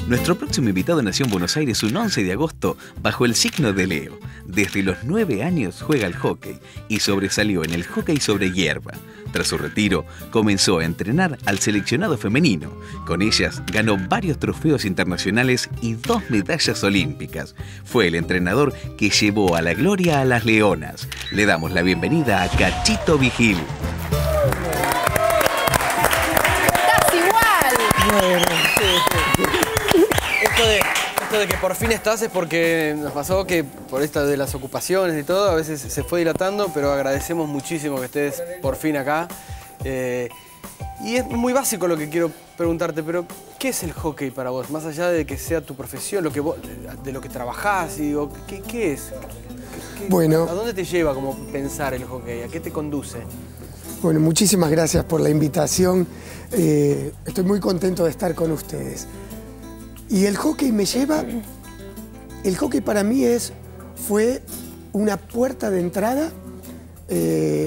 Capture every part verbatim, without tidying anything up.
Nuestro próximo invitado nació en Buenos Aires un once de agosto bajo el signo de Leo. Desde los nueve años juega al hockey y sobresalió en el hockey sobre hierba. Tras su retiro, comenzó a entrenar al seleccionado femenino. Con ellas ganó varios trofeos internacionales y dos medallas olímpicas. Fue el entrenador que llevó a la gloria a las Leonas. Le damos la bienvenida a Cachito Vigil. ¡Estás igual! Bueno, sí, sí. Esto de, esto de que por fin estás es porque nos pasó que por esta de las ocupaciones y todo, a veces se fue dilatando, pero agradecemos muchísimo que estés por fin acá. Eh, y es muy básico lo que quiero preguntarte, pero ¿qué es el hockey para vos? Más allá de que sea tu profesión, lo que vos, de lo que trabajás, y digo, ¿qué, qué es? ¿Qué, Bueno. ¿A dónde te lleva como pensar el hockey? ¿A qué te conduce? Bueno, muchísimas gracias por la invitación. Eh, estoy muy contento de estar con ustedes. Y el hockey me lleva... El hockey para mí es, fue una puerta de entrada eh,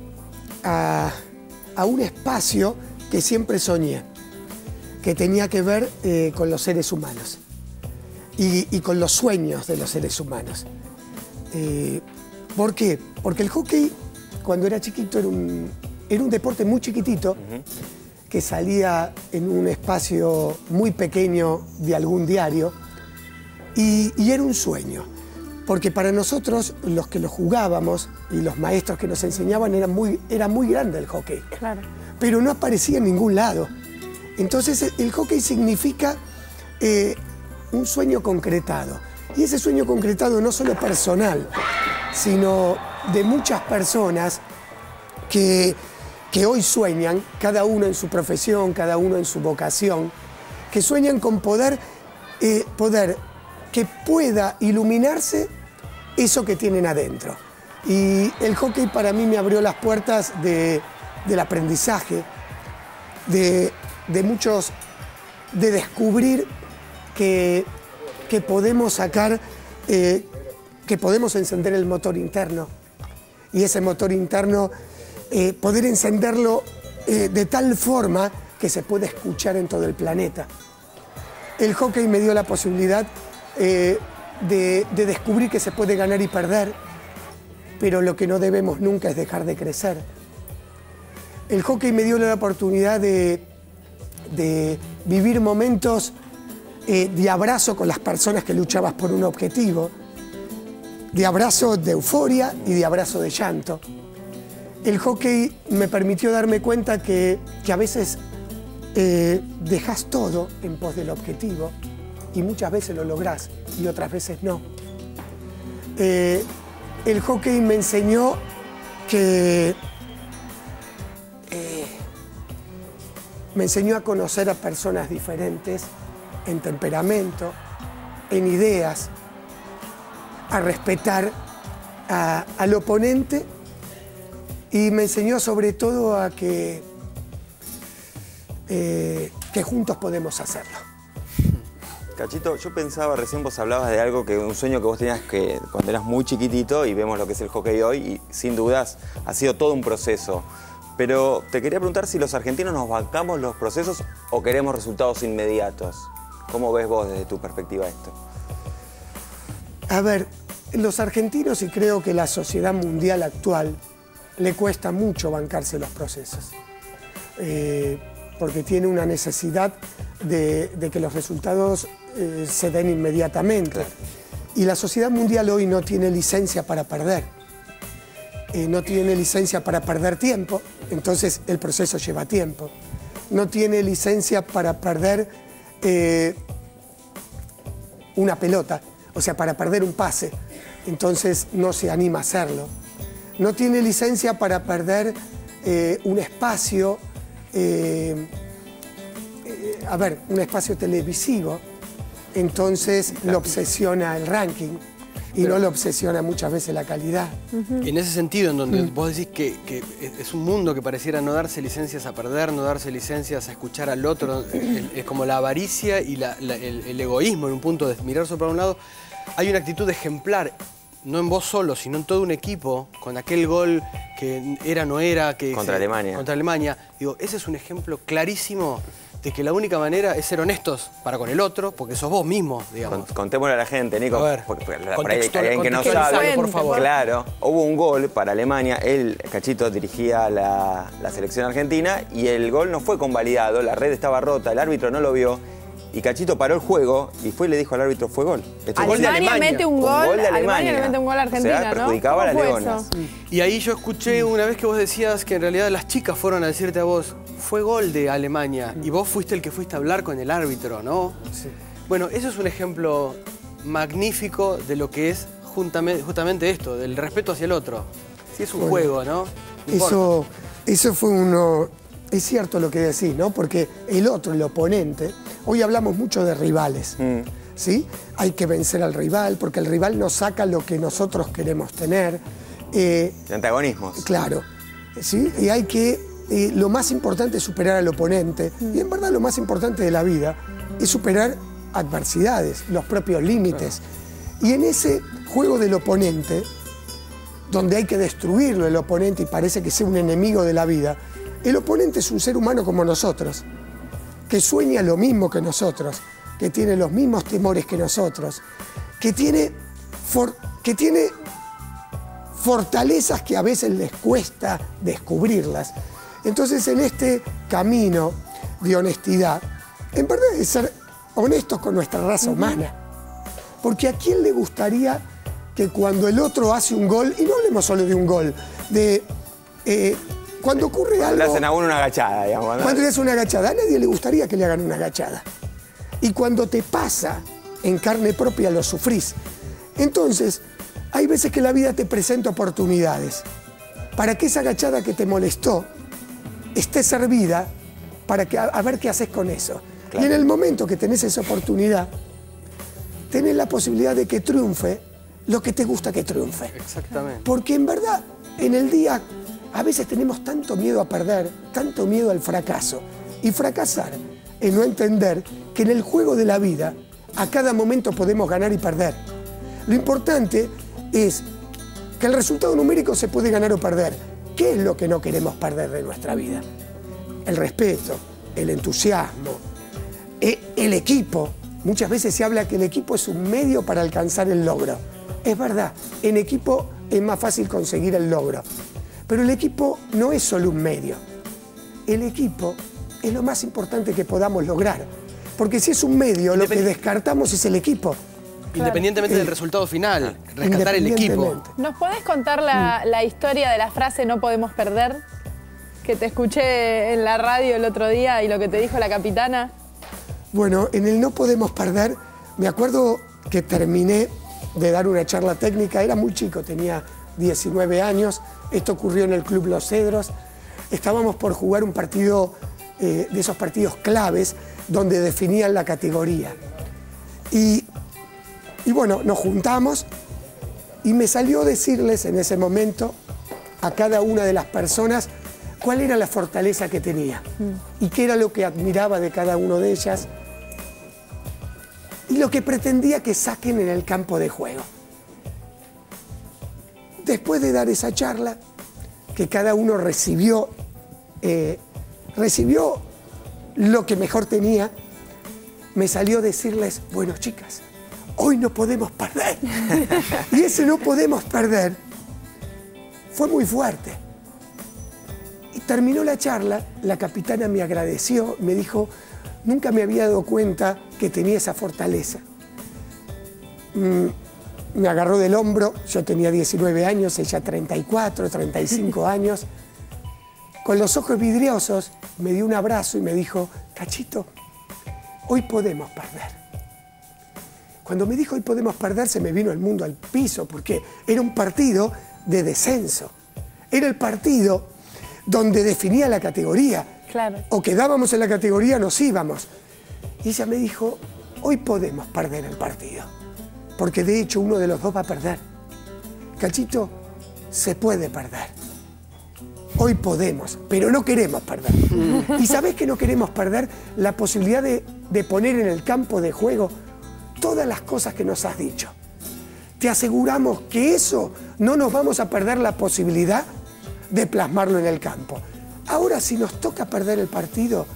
a, a un espacio que siempre soñé, que tenía que ver eh, con los seres humanos y, y con los sueños de los seres humanos. Eh, ¿Por qué? Porque el hockey, cuando era chiquito, era un, era un deporte muy chiquitito, uh-huh. que salía en un espacio muy pequeño de algún diario, y, y era un sueño, porque para nosotros, los que lo jugábamos y los maestros que nos enseñaban, era muy, era muy grande el hockey, claro. pero no aparecía en ningún lado. Entonces el, el hockey significa eh, un sueño concretado, y ese sueño concretado no solo personal, sino de muchas personas que, que hoy sueñan, cada uno en su profesión, cada uno en su vocación, que sueñan con poder, eh, poder que pueda iluminarse eso que tienen adentro. Y el hockey para mí me abrió las puertas de, del aprendizaje, de, de muchos, de descubrir que, que podemos sacar, eh, que podemos encender el motor interno. Y ese motor interno, eh, poder encenderlo eh, de tal forma que se pueda escuchar en todo el planeta. El hockey me dio la posibilidad eh, de, de descubrir que se puede ganar y perder, pero lo que no debemos nunca es dejar de crecer. El hockey me dio la oportunidad de, de vivir momentos eh, de abrazo con las personas que luchabas por un objetivo, de abrazo de euforia y de abrazo de llanto. El hockey me permitió darme cuenta que, que a veces eh, dejas todo en pos del objetivo y muchas veces lo lográs y otras veces no. Eh, el hockey me enseñó que eh, me enseñó a conocer a personas diferentes en temperamento, en ideas, a respetar a, al oponente, y me enseñó sobre todo a que, eh, que juntos podemos hacerlo. Cachito, yo pensaba, recién vos hablabas de algo, que un sueño que vos tenías que cuando eras muy chiquitito, y vemos lo que es el hockey hoy, y sin dudas ha sido todo un proceso. Pero te quería preguntar si los argentinos nos bancamos los procesos o queremos resultados inmediatos. ¿Cómo ves vos desde tu perspectiva esto? A ver, los argentinos, y creo que la sociedad mundial actual, le cuesta mucho bancarse los procesos. Eh, porque tiene una necesidad de, de que los resultados eh, se den inmediatamente. Claro. Y la sociedad mundial hoy no tiene licencia para perder. Eh, no tiene licencia para perder tiempo, entonces el proceso lleva tiempo. No tiene licencia para perder eh, una pelota, o sea, para perder un pase, entonces no se anima a hacerlo. No tiene licencia para perder eh, un espacio, eh, eh, a ver, un espacio televisivo, entonces lo obsesiona el ranking y Pero, no lo obsesiona muchas veces la calidad. Uh-huh. En ese sentido, en donde uh-huh. vos decís que, que es un mundo que pareciera no darse licencias a perder, no darse licencias a escuchar al otro, es, es como la avaricia y la, la, el, el egoísmo en un punto de mirar solo para un lado. Hay una actitud ejemplar, no en vos solo, sino en todo un equipo, con aquel gol que era, no era... Que contra se, Alemania. Contra Alemania. Digo, ese es un ejemplo clarísimo de que la única manera es ser honestos para con el otro, porque sos vos mismo, digamos. Cont- Contémosle a la gente, Nico. A ver, porque, porque por ahí hay contextual- alguien que no contextualizalo, sabe. por favor. Claro, hubo un gol para Alemania. Él, Cachito, dirigía la, la selección argentina y el gol no fue convalidado. La red estaba rota, el árbitro no lo vio. Y Cachito paró el juego y fue y le dijo al árbitro, fue gol. Esto es gol de Alemania Alemania. mete un Un gol, gol de Alemania Alemania. le mete un gol a Argentina, O sea, ¿no? perjudicaba a las ¿Cómo fue leonas. eso? Y ahí yo escuché una vez que vos decías que en realidad las chicas fueron a decirte a vos, fue gol de Alemania, y vos fuiste el que fuiste a hablar con el árbitro, ¿no? Sí. Bueno, eso es un ejemplo magnífico de lo que es juntamente, justamente esto, del respeto hacia el otro. Sí, es un Bueno, juego, ¿no? No importa. Eso, eso fue uno... Es cierto lo que decís, ¿no? Porque el otro, el oponente... Hoy hablamos mucho de rivales, Mm. ¿sí? Hay que vencer al rival, porque el rival nos saca lo que nosotros queremos tener. Eh, De antagonismos. Claro, ¿sí? Y hay que... eh, lo más importante es superar al oponente. Y en verdad lo más importante de la vida es superar adversidades, los propios límites. Y en ese juego del oponente, donde hay que destruirlo el oponente y parece que sea un enemigo de la vida, el oponente es un ser humano como nosotros, que sueña lo mismo que nosotros, que tiene los mismos temores que nosotros, que tiene, for- que tiene fortalezas que a veces les cuesta descubrirlas. Entonces, en este camino de honestidad, en verdad es ser honestos con nuestra raza humana. Porque ¿a quién le gustaría que cuando el otro hace un gol, y no hablemos solo de un gol, de eh, cuando ocurre Le algo... hacen a uno una agachada, digamos, ¿no? Cuando le hace una agachada, a nadie le gustaría que le hagan una agachada. Y cuando te pasa, en carne propia lo sufrís. Entonces, hay veces que la vida te presenta oportunidades para que esa agachada que te molestó esté servida para que, a, a ver qué haces con eso. Claro. Y en el momento que tenés esa oportunidad, tenés la posibilidad de que triunfe lo que te gusta que triunfe. Exactamente. Porque en verdad, en el día, a veces tenemos tanto miedo a perder, tanto miedo al fracaso. Y fracasar es no entender que en el juego de la vida, a cada momento podemos ganar y perder. Lo importante es que el resultado numérico se puede ganar o perder. ¿Qué es lo que no queremos perder de nuestra vida? El respeto, el entusiasmo, e- el equipo. Muchas veces se habla que el equipo es un medio para alcanzar el logro. Es verdad, en equipo es más fácil conseguir el logro. Pero el equipo no es solo un medio. El equipo es lo más importante que podamos lograr. Porque si es un medio, lo que Independ- descartamos es el equipo. Independientemente del Eh, resultado final, rescatar el equipo. Independientemente. ¿Nos podés contar la, la historia de la frase no podemos perder? Que te escuché en la radio el otro día y lo que te dijo la capitana. Bueno, en el no podemos perder, me acuerdo que terminé de dar una charla técnica, era muy chico, tenía diecinueve años, esto ocurrió en el Club Los Cedros, estábamos por jugar un partido eh, de esos partidos claves donde definían la categoría. Y, y bueno, nos juntamos y me salió decirles en ese momento a cada una de las personas cuál era la fortaleza que tenía y qué era lo que admiraba de cada una de ellas y lo que pretendía que saquen en el campo de juego. Después de dar esa charla, que cada uno recibió, eh, recibió lo que mejor tenía, me salió decirles, bueno, chicas, hoy no podemos perder. Y ese no podemos perder fue muy fuerte. Y terminó la charla, la capitana me agradeció, me dijo, nunca me había dado cuenta que tenía esa fortaleza. Mm, me agarró del hombro, yo tenía diecinueve años, ella treinta y cuatro, treinta y cinco años. Con los ojos vidriosos me dio un abrazo y me dijo, Cachito, hoy podemos perder. Cuando me dijo hoy podemos perder, se me vino el mundo al piso, porque era un partido de descenso. Era el partido donde definía la categoría. Claro. O quedábamos en la categoría, nos íbamos. Y ella me dijo, hoy podemos perder el partido, porque de hecho uno de los dos va a perder. Cachito, se puede perder. Hoy podemos, pero no queremos perder. ¿Y sabés que no queremos perder? La posibilidad de, de poner en el campo de juego todas las cosas que nos has dicho. Te aseguramos que eso no nos vamos a perder la posibilidad de plasmarlo en el campo. Ahora, si nos toca perder el partido,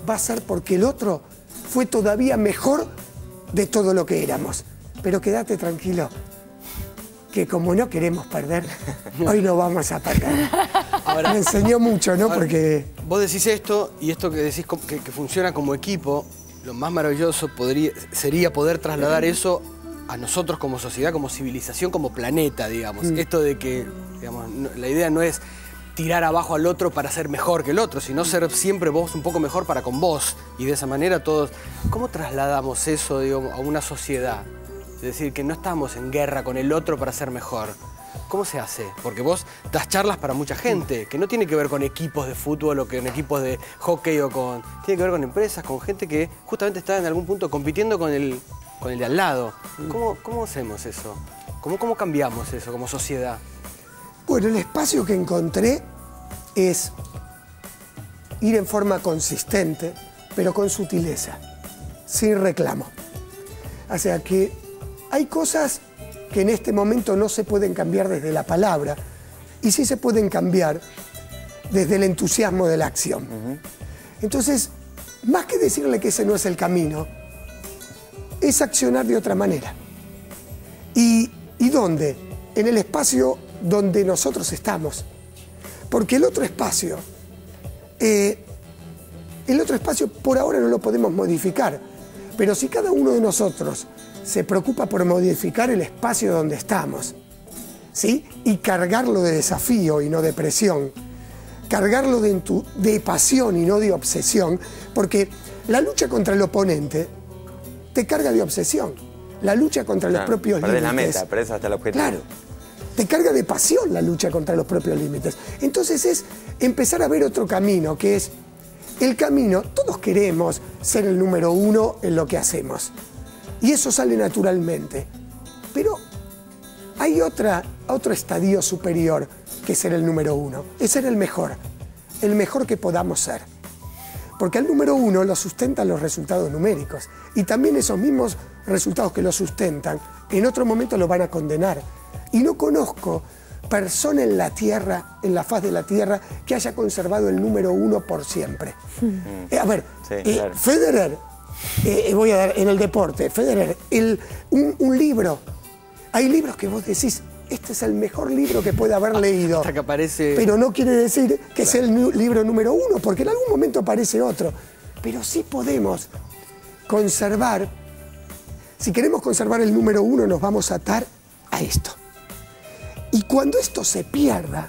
va a ser porque el otro fue todavía mejor de todo lo que éramos. Pero quédate tranquilo, que como no queremos perder, hoy no vamos a perder. Ahora, me enseñó mucho, ¿no? Ahora, porque vos decís esto, y esto que decís que, que funciona como equipo, lo más maravilloso podría, sería poder trasladar eso a nosotros como sociedad, como civilización, como planeta, digamos. Mm. Esto de que, digamos, no, la idea no es tirar abajo al otro para ser mejor que el otro, sino ser siempre vos un poco mejor para con vos. Y de esa manera todos... ¿Cómo trasladamos eso, digamos, a una sociedad? Es decir, que no estamos en guerra con el otro para ser mejor. ¿Cómo se hace? Porque vos das charlas para mucha gente, que no tiene que ver con equipos de fútbol o con equipos de hockey o con... Tiene que ver con empresas, con gente que justamente está en algún punto compitiendo con el, con el de al lado. ¿Cómo, cómo hacemos eso? ¿Cómo, ¿Cómo cambiamos eso como sociedad? Bueno, el espacio que encontré es ir en forma consistente, pero con sutileza, sin reclamo. O sea que hay cosas que en este momento no se pueden cambiar desde la palabra y sí se pueden cambiar desde el entusiasmo de la acción. Uh-huh. Entonces, más que decirle que ese no es el camino, es accionar de otra manera. ¿Y, y dónde? En el espacio donde nosotros estamos. Porque el otro espacio, eh, el otro espacio por ahora no lo podemos modificar, pero si cada uno de nosotros se preocupa por modificar el espacio donde estamos, ¿sí? Y cargarlo de desafío y no de presión, cargarlo de, de pasión y no de obsesión, porque la lucha contra el oponente te carga de obsesión, la lucha contra claro, los propios límites. la meta, perdés hasta el objetivo. Claro, te carga de pasión la lucha contra los propios límites. Entonces es empezar a ver otro camino, que es el camino, todos queremos ser el número uno en lo que hacemos. Y eso sale naturalmente. Pero hay otra, otro estadio superior que ser el número uno. Es ser el mejor. El mejor que podamos ser. Porque al número uno lo sustentan los resultados numéricos. Y también esos mismos resultados que lo sustentan, en otro momento lo van a condenar. Y no conozco persona en la tierra, en la faz de la tierra, que haya conservado el número uno por siempre. Mm. Eh, a ver, sí, eh, claro. Federer, eh, voy a dar en el deporte, Federer, el, un, un libro. Hay libros que vos decís, este es el mejor libro que puede haber leído. Hasta que aparece... Pero no quiere decir que claro. sea el libro número uno, porque en algún momento aparece otro. Pero sí podemos conservar, si queremos conservar el número uno, nos vamos a atar a esto. Y cuando esto se pierda,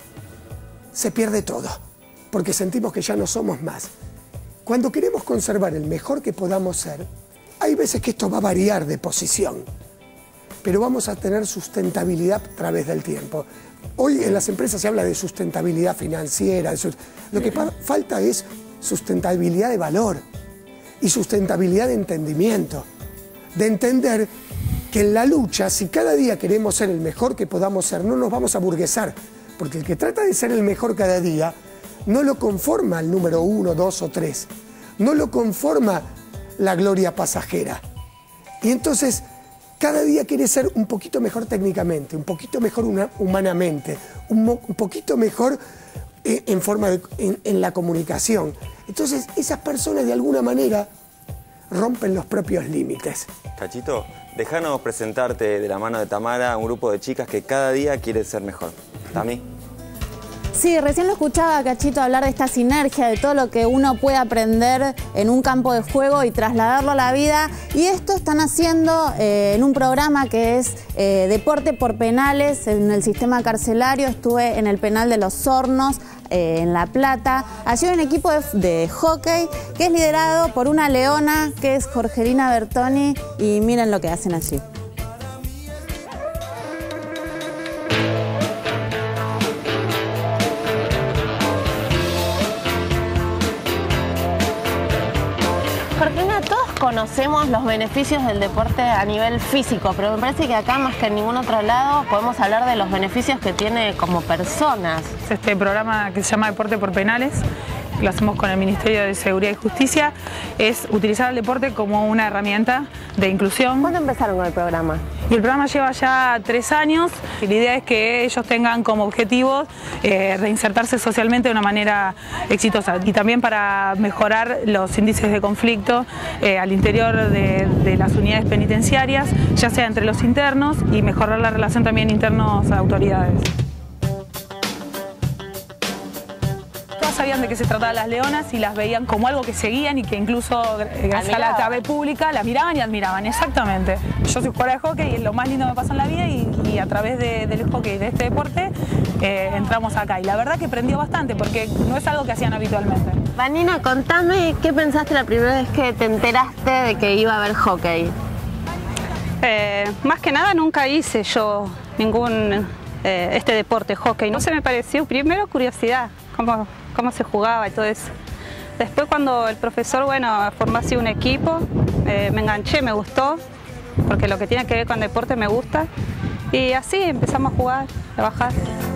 se pierde todo, porque sentimos que ya no somos más. Cuando queremos conservar el mejor que podamos ser, hay veces que esto va a variar de posición, pero vamos a tener sustentabilidad a través del tiempo. Hoy en las empresas se habla de sustentabilidad financiera, lo que falta es sustentabilidad de valor y sustentabilidad de entendimiento, de entender que en la lucha, si cada día queremos ser el mejor que podamos ser, no nos vamos a aburguesar, porque el que trata de ser el mejor cada día, no lo conforma el número uno, dos o tres, no lo conforma la gloria pasajera. Y entonces, cada día quiere ser un poquito mejor técnicamente, un poquito mejor una, humanamente, un, un poquito mejor eh, en, forma de, en, en la comunicación. Entonces, esas personas de alguna manera rompen los propios límites. Cachito, déjanos presentarte de la mano de Tamara a un grupo de chicas que cada día quiere ser mejor. ¿Tami? Sí, recién lo escuchaba a Cachito hablar de esta sinergia, de todo lo que uno puede aprender en un campo de juego y trasladarlo a la vida. Y esto están haciendo eh, en un programa que es eh, Deporte por Penales en el sistema carcelario. Estuve en el penal de Los Hornos, eh, en La Plata. Allí hay un equipo de, de hockey que es liderado por una leona que es Jorgelina Bertoni. Y miren lo que hacen allí. Conocemos los beneficios del deporte a nivel físico, pero me parece que acá más que en ningún otro lado podemos hablar de los beneficios que tiene como personas. Este programa que se llama Deporte por Penales lo hacemos con el Ministerio de Seguridad y Justicia, es utilizar el deporte como una herramienta de inclusión. ¿Cuándo empezaron con el programa? Y el programa lleva ya tres años y la idea es que ellos tengan como objetivo eh, reinsertarse socialmente de una manera exitosa y también para mejorar los índices de conflicto eh, al interior de, de las unidades penitenciarias, ya sea entre los internos y mejorar la relación también internos a autoridades. Sabían de qué se trataba las leonas y las veían como algo que seguían y que incluso gracias a la T V pública las miraban y admiraban, exactamente. Yo soy jugadora de hockey y es lo más lindo que me pasó en la vida y, y a través de, del hockey, de este deporte, eh, entramos acá. Y la verdad que prendió bastante porque no es algo que hacían habitualmente. Vanina, contame qué pensaste la primera vez que te enteraste de que iba a haber hockey. Eh, más que nada nunca hice yo ningún eh, este deporte, hockey. No se me pareció, primero curiosidad, cómo, cómo se jugaba y todo eso. Después cuando el profesor, bueno, formó así un equipo, eh, me enganché, me gustó, porque lo que tiene que ver con deporte me gusta. Y así empezamos a jugar, a trabajar.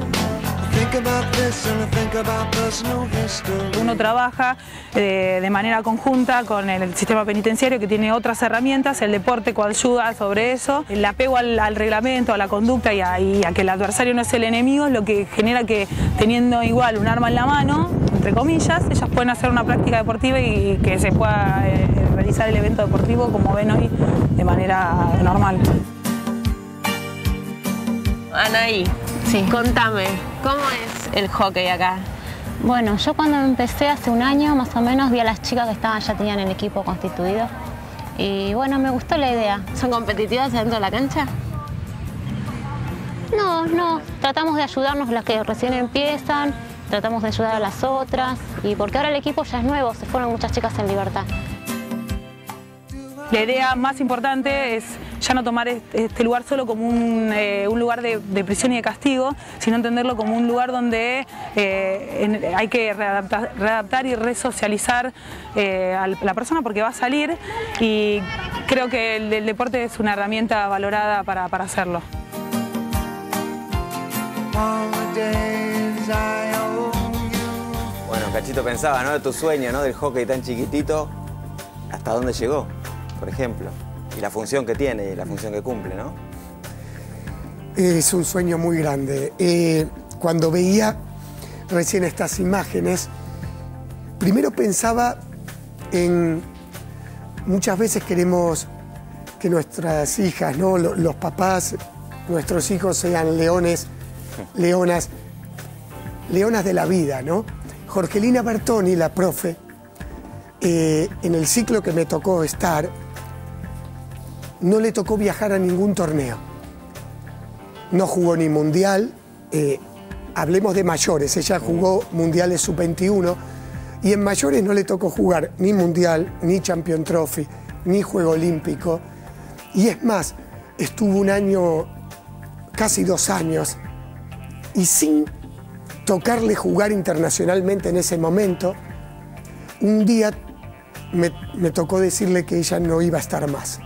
Uno trabaja eh, de manera conjunta con el sistema penitenciario que tiene otras herramientas, el deporte coayuda sobre eso, el apego al, al reglamento, a la conducta y a, y a que el adversario no es el enemigo es lo que genera que teniendo igual un arma en la mano, entre comillas, ellas pueden hacer una práctica deportiva y que se pueda eh, realizar el evento deportivo como ven hoy de manera normal. Anaí, sí. Contame, ¿cómo es el hockey acá? Bueno, yo cuando empecé hace un año más o menos vi a las chicas que estaban ya tenían el equipo constituido y bueno, me gustó la idea. ¿Son competitivas dentro de la cancha? No, no, tratamos de ayudarnos las que recién empiezan, tratamos de ayudar a las otras y porque ahora el equipo ya es nuevo, se fueron muchas chicas en libertad. La idea más importante es ya no tomar este lugar solo como un, eh, un lugar de, de prisión y de castigo, sino entenderlo como un lugar donde eh, en, hay que readaptar, readaptar y resocializar eh, a la persona porque va a salir y creo que el, el deporte es una herramienta valorada para, para hacerlo. Bueno, Cachito pensaba, ¿no? De tu sueño, ¿no? Del hockey tan chiquitito, ¿hasta dónde llegó? Por ejemplo, y la función que tiene y la función que cumple, ¿no? Es un sueño muy grande. Eh, cuando veía recién estas imágenes, primero pensaba en... Muchas veces queremos que nuestras hijas, ¿no? Los papás, nuestros hijos sean leones, leonas, leonas de la vida, ¿no? Jorgelina Bertoni, la profe, eh, en el ciclo que me tocó estar, no le tocó viajar a ningún torneo. No jugó ni mundial, eh, hablemos de mayores, ella jugó mundiales sub veintiuno y en mayores no le tocó jugar ni mundial, ni Champion Trophy, ni Juego Olímpico. Y es más, estuvo un año, casi dos años, y sin tocarle jugar internacionalmente en ese momento, un día me, me tocó decirle que ella no iba a estar más.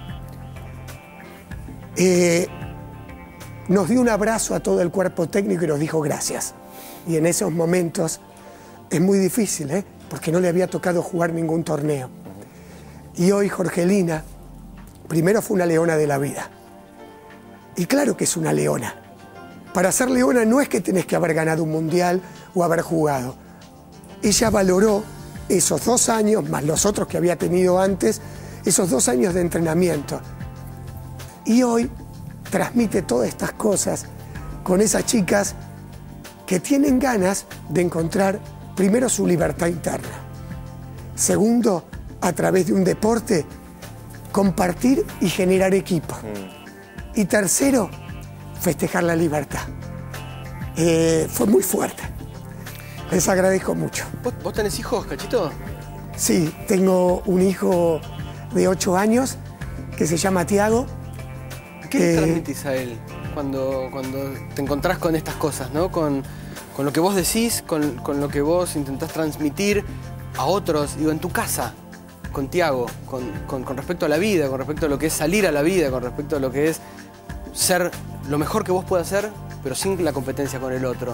Eh, nos dio un abrazo a todo el cuerpo técnico y nos dijo gracias. Y en esos momentos es muy difícil, ¿eh? Porque no le había tocado jugar ningún torneo. Y hoy Jorgelina, primero fue una leona de la vida. Y claro que es una leona. Para ser leona no es que tenés que haber ganado un mundial o haber jugado. Ella valoró esos dos años, más los otros que había tenido antes, esos dos años de entrenamiento. Y hoy transmite todas estas cosas con esas chicas que tienen ganas de encontrar, primero, su libertad interna. Segundo, a través de un deporte, compartir y generar equipo. Mm. Y tercero, festejar la libertad. Eh, fue muy fuerte. Les agradezco mucho. ¿Vos, vos tenés hijos, Cachito? Sí, tengo un hijo de ocho años que se llama Tiago. ¿Qué le eh, transmitís a él cuando, cuando te encontrás con estas cosas, ¿no? Con, con lo que vos decís, con, con lo que vos intentás transmitir a otros, digo, en tu casa, con Tiago, con, con, con respecto a la vida, con respecto a lo que es salir a la vida, con respecto a lo que es ser lo mejor que vos puedas ser, pero sin la competencia con el otro.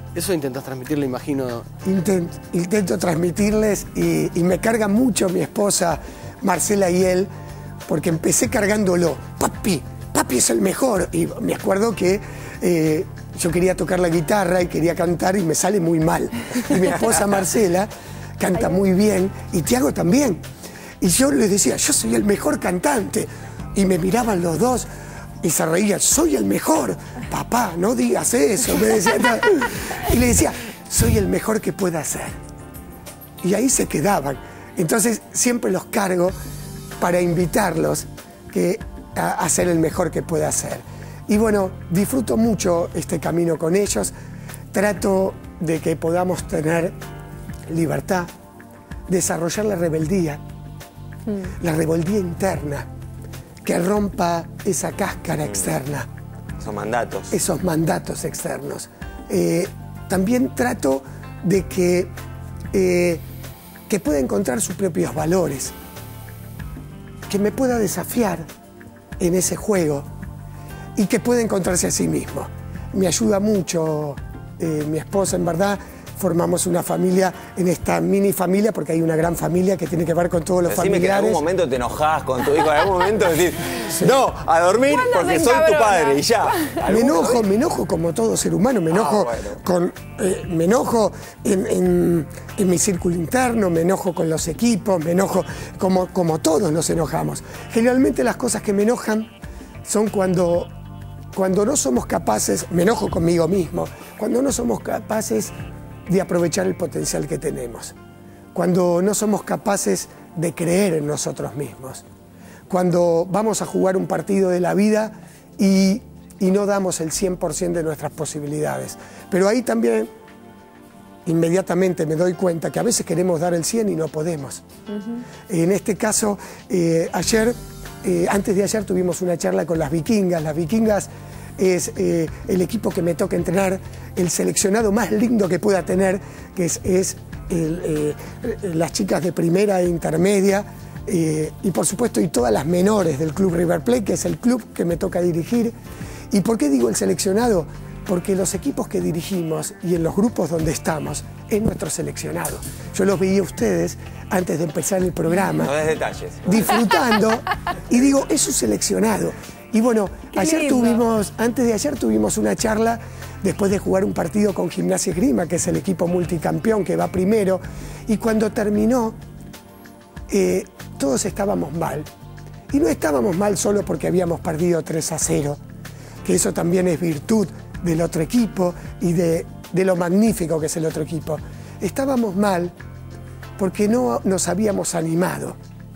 Eso intentás transmitirle, imagino. Intento, intento transmitirles y, y me carga mucho mi esposa Marcela y él, porque empecé cargándolo. Papi, papi es el mejor. Y me acuerdo que eh, yo quería tocar la guitarra y quería cantar y me sale muy mal. Y mi esposa Marcela canta muy bien y Tiago también. Y yo les decía, yo soy el mejor cantante. Y me miraban los dos y se reían, soy el mejor. Papá, no digas eso. Me decía, y le decía, soy el mejor que pueda ser. Y ahí se quedaban. Entonces siempre los cargo para invitarlos que, a, a ser el mejor que pueda ser. Y bueno, disfruto mucho este camino con ellos. Trato de que podamos tener libertad, desarrollar la rebeldía, mm. la rebeldía interna, que rompa esa cáscara externa. Esos mandatos. Esos mandatos externos. Eh, también trato de que, eh, que pueda encontrar sus propios valores, que me pueda desafiar en ese juego y que pueda encontrarse a sí mismo. Me ayuda mucho eh, mi esposa, en verdad. Formamos una familia en esta mini familia, porque hay una gran familia que tiene que ver con todos los Decime familiares. Que en algún momento te enojás con tu hijo, en algún momento decís, sí. no, a dormir porque soy tu padre y ya. Me enojo, me enojo como todo ser humano, me enojo, ah, bueno. con, eh, me enojo en, en, en mi círculo interno, me enojo con los equipos, me enojo como, como todos nos enojamos. Generalmente las cosas que me enojan son cuando, cuando no somos capaces, me enojo conmigo mismo, cuando no somos capaces de aprovechar el potencial que tenemos, cuando no somos capaces de creer en nosotros mismos, cuando vamos a jugar un partido de la vida y, y no damos el cien por ciento de nuestras posibilidades. Pero ahí también inmediatamente me doy cuenta que a veces queremos dar el cien y no podemos. Uh-huh. En este caso, eh, ayer, eh, antes de ayer tuvimos una charla con las Vikingas. Las Vikingas es eh, el equipo que me toca entrenar, el seleccionado más lindo que pueda tener, que es, es el, eh, las chicas de primera e intermedia, eh, y por supuesto y todas las menores del Club River Plate, que es el club que me toca dirigir. ¿Y por qué digo el seleccionado? Porque los equipos que dirigimos y en los grupos donde estamos es nuestro seleccionado. Yo los veía a ustedes antes de empezar el programa. No des detalles. Disfrutando, y digo, es un seleccionado. Y bueno, Qué ayer lindo. tuvimos, antes de ayer tuvimos una charla después de jugar un partido con Gimnasia Esgrima, que es el equipo multicampeón que va primero, y cuando terminó, eh, todos estábamos mal. Y no estábamos mal solo porque habíamos perdido tres a cero, que eso también es virtud del otro equipo y de, de lo magnífico que es el otro equipo. Estábamos mal porque no nos habíamos animado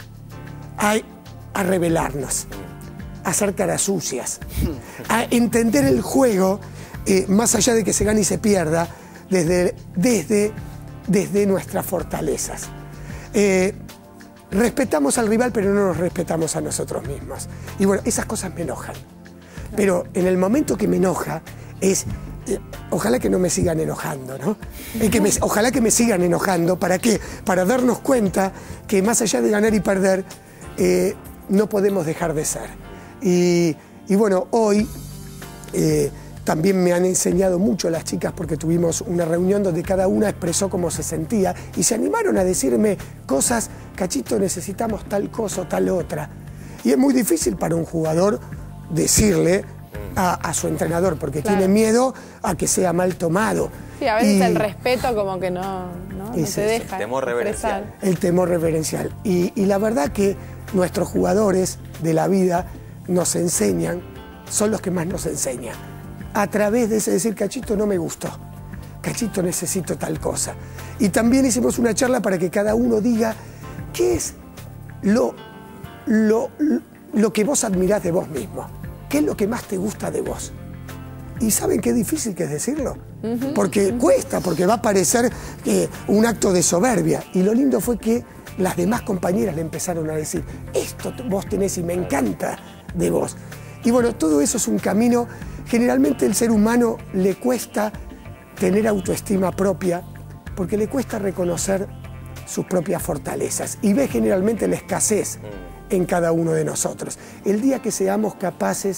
a, a rebelarnos, a hacer caras sucias, a entender el juego, eh, más allá de que se gane y se pierda, desde, desde, desde nuestras fortalezas. Eh, respetamos al rival, pero no nos respetamos a nosotros mismos. Y bueno, esas cosas me enojan. Pero en el momento que me enoja, es, eh, ojalá que no me sigan enojando, ¿no? Es que me, ojalá que me sigan enojando, ¿para qué? Para darnos cuenta que más allá de ganar y perder, eh, no podemos dejar de ser. Y, y bueno, hoy eh, también me han enseñado mucho las chicas, porque tuvimos una reunión donde cada una expresó cómo se sentía y se animaron a decirme cosas, Cachito, necesitamos tal cosa o tal otra. Y es muy difícil para un jugador decirle a, a su entrenador, porque claro, tiene miedo a que sea mal tomado. Sí, a veces y, el respeto como que no, no, no se deja. El temor reverencial. El temor reverencial. Y, y la verdad que nuestros jugadores de la vida nos enseñan, son los que más nos enseñan. A través de ese decir, Cachito, no me gustó. Cachito, necesito tal cosa. Y también hicimos una charla para que cada uno diga qué es lo, lo, lo que vos admirás de vos mismo. ¿Qué es lo que más te gusta de vos? Y ¿saben qué difícil que es decirlo? Uh-huh. Porque uh-huh. cuesta, porque va a parecer eh, un acto de soberbia. Y lo lindo fue que las demás compañeras le empezaron a decir, esto vos tenés y me encanta de vos. Y bueno, todo eso es un camino. Generalmente el ser humano le cuesta tener autoestima propia porque le cuesta reconocer sus propias fortalezas y ve generalmente la escasez en cada uno de nosotros. El día que seamos capaces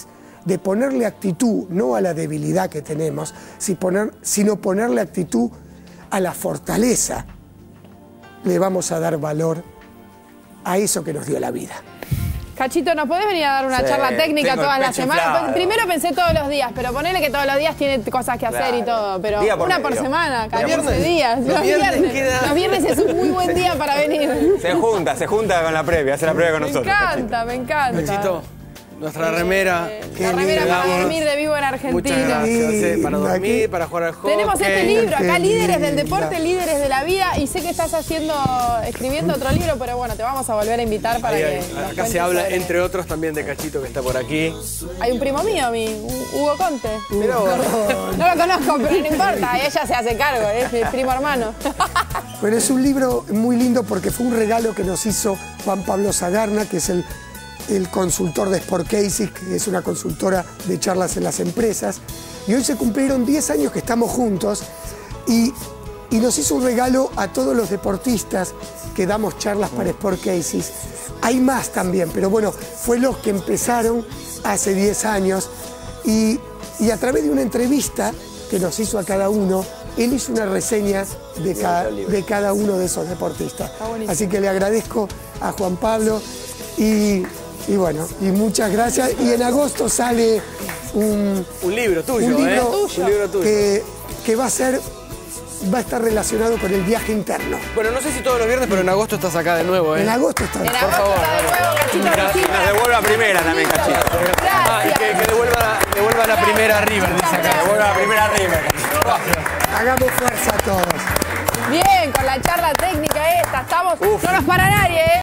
de ponerle actitud, no a la debilidad que tenemos, sino ponerle actitud a la fortaleza, le vamos a dar valor a eso que nos dio la vida. Cachito, ¿nos podés venir a dar una Sí, charla técnica tengo el todas las pecho semanas? inflado. Pues, primero pensé todos los días, pero ponele que todos los días tiene cosas que hacer Claro. y todo. Pero Día por una por medio. semana, Día por catorce medio. días. Los, Los viernes viernes. queda- Los viernes es un muy buen día para venir. Se junta, se junta con la previa, hace la previa con Me nosotros. encanta, me encanta. Cachito, nuestra remera. La remera para Damos. dormir de Vivo en Muchas Argentina. gracias. eh, para Linda, dormir, qué- para jugar al hockey. Tenemos este libro acá, Qué Líderes del linda. Deporte, Líderes de la Vida. Y sé que estás haciendo, escribiendo otro libro, pero bueno, te vamos a volver a invitar para Ahí, que. ahí. nos Acá cuentes se habla, sobre- entre otros, también de Cachito, que está por aquí. Hay un primo mío, mi Hugo Conte. Mirá vos. No lo conozco, pero no importa, ella se hace cargo, es mi primo hermano. Pero es un libro muy lindo porque fue un regalo que nos hizo Juan Pablo Zagarna, que es el, el consultor de Sport Cases, que es una consultora de charlas en las empresas. Y hoy se cumplieron diez años que estamos juntos y, y nos hizo un regalo a todos los deportistas que damos charlas para Sport Cases. Hay más también, pero bueno, fue los que empezaron hace diez años y, y a través de una entrevista que nos hizo a cada uno, él hizo una reseña de, ca- de cada uno de esos deportistas. Así que le agradezco a Juan Pablo y, y bueno, y muchas gracias. Y en agosto sale un, Un libro tuyo, un libro, ¿eh? Un libro tuyo. que, que va a ser, va a estar relacionado con el viaje interno. Bueno, no sé si todos los viernes, pero en agosto estás acá de nuevo, ¿eh? En agosto está. En agosto favor. está de nuevo, Cachito Gracias. Regina. Nos devuelva primera también, Cachito. Ah, y que, que devuelva, la- devuelva la primera River, dice acá. Devuelva la primera River, Cachito. Hagamos fuerza a todos. Bien, con la charla técnica esta, estamos, no nos para nadie, ¿eh?